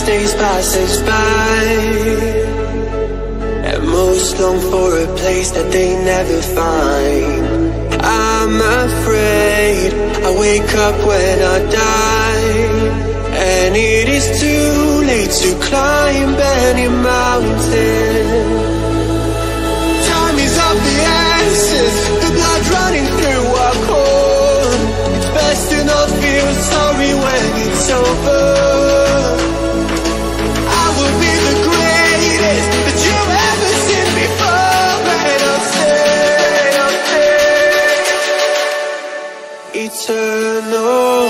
days pass us by, and most long for a place that they never find. I'm afraid I wake up when I die, and it is too late to climb any mountain. Time is of the essence, the blood running through our core. It's best to not feel sorry when it's over. I will be the greatest that you've ever seen before, and I'll stay eternal.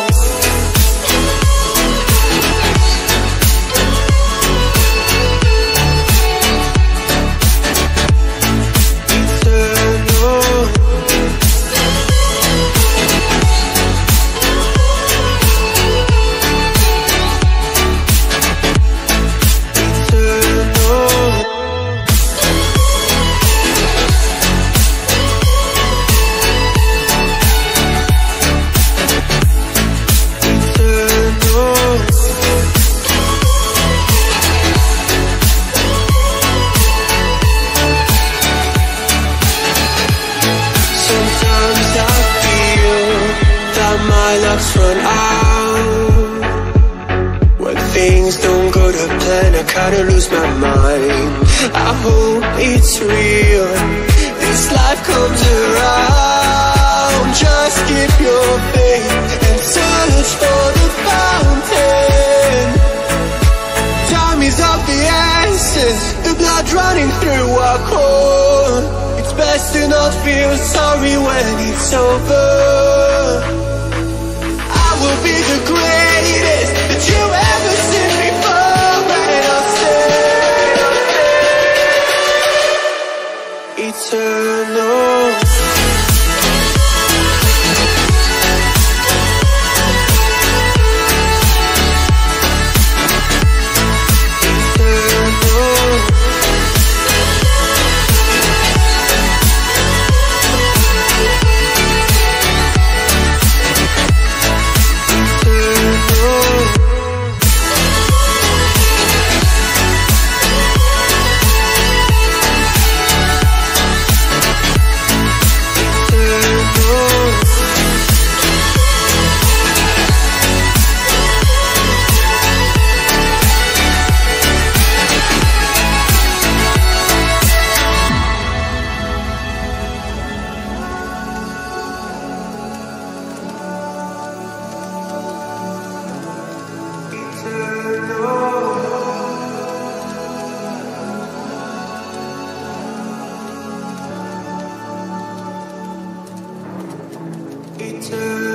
Run out when things don't go to plan. I kinda lose my mind. I hope it's real, this life comes around. Just keep your faith and search for the fountain. Time is of the essence, the blood running through our core. It's best to not feel sorry when it's over. Will be the greatest that you ever seen before, and I'll stay eternal. Eternal.